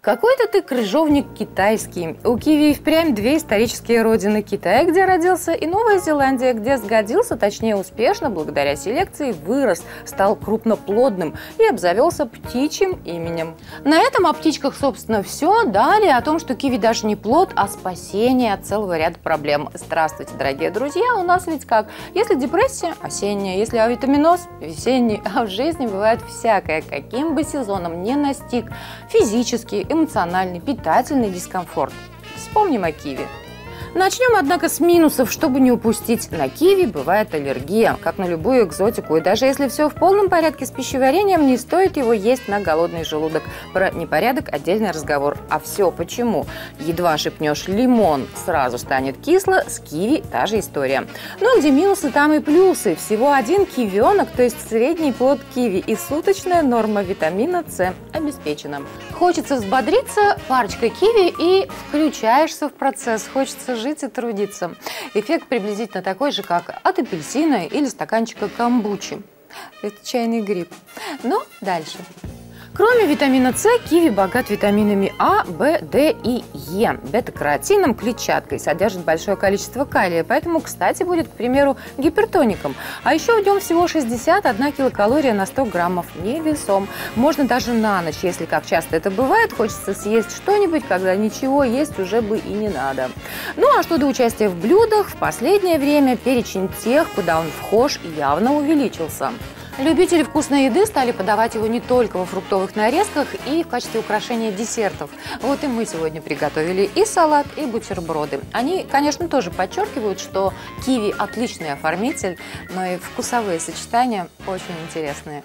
Какой-то ты крыжовник китайский. У киви и впрямь две исторические родины: Китай, где родился, и Новая Зеландия, где сгодился, точнее успешно, благодаря селекции, вырос, стал крупноплодным и обзавелся птичьим именем. На этом о птичках, собственно, все. Далее о том, что киви даже не плод, а спасение от целого ряда проблем. Здравствуйте, дорогие друзья! У нас ведь как? Если депрессия – осенняя, если авитаминоз – весенний, а в жизни бывает всякое, каким бы сезоном ни настиг физический, эмоциональный, питательный дискомфорт. Вспомним о киви. Начнем, однако, с минусов, чтобы не упустить. На киви бывает аллергия, как на любую экзотику. И даже если все в полном порядке с пищеварением, не стоит его есть на голодный желудок. Про непорядок отдельный разговор. А все почему? Едва шепнешь лимон, сразу станет кисло. С киви та же история. Но где минусы, там и плюсы. Всего один кивенок, то есть средний плод киви, и суточная норма витамина С обеспечена. Хочется взбодриться, парочкой киви, и включаешься в процесс. Хочется жить и трудиться. Эффект приблизительно такой же, как от апельсина или стаканчика камбучи. Это чайный гриб. Но дальше. Кроме витамина С, киви богат витаминами А, В, Д и Е, бета-каротином, клетчаткой, содержит большое количество калия, поэтому, кстати, будет, к примеру, гипертоником. А еще в нем всего 61 килокалория на 100 граммов, невесом. Можно даже на ночь, если, как часто это бывает, хочется съесть что-нибудь, когда ничего есть уже бы и не надо. Ну а что до участия в блюдах, в последнее время перечень тех, куда он вхож, явно увеличился. Любители вкусной еды стали подавать его не только во фруктовых нарезках и в качестве украшения десертов. Вот и мы сегодня приготовили и салат, и бутерброды. Они, конечно, тоже подчеркивают, что киви отличный оформитель, но и вкусовые сочетания очень интересные.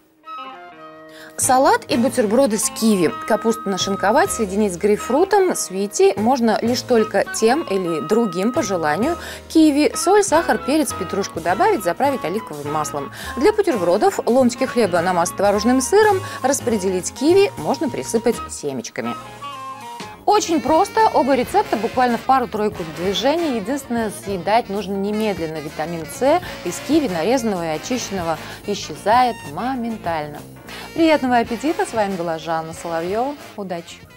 Салат и бутерброды с киви. Капусту нашинковать, соединить с грейпфрутом, свити можно лишь только тем или другим по желанию. Киви, соль, сахар, перец, петрушку добавить, заправить оливковым маслом. Для бутербродов ломтики хлеба намазать творожным сыром, распределить киви, можно присыпать семечками. Очень просто, оба рецепта буквально в пару-тройку движений. Единственное, съедать нужно немедленно. Витамин С из киви, нарезанного и очищенного, исчезает моментально. Приятного аппетита! С вами была Жанна Соловьева. Удачи!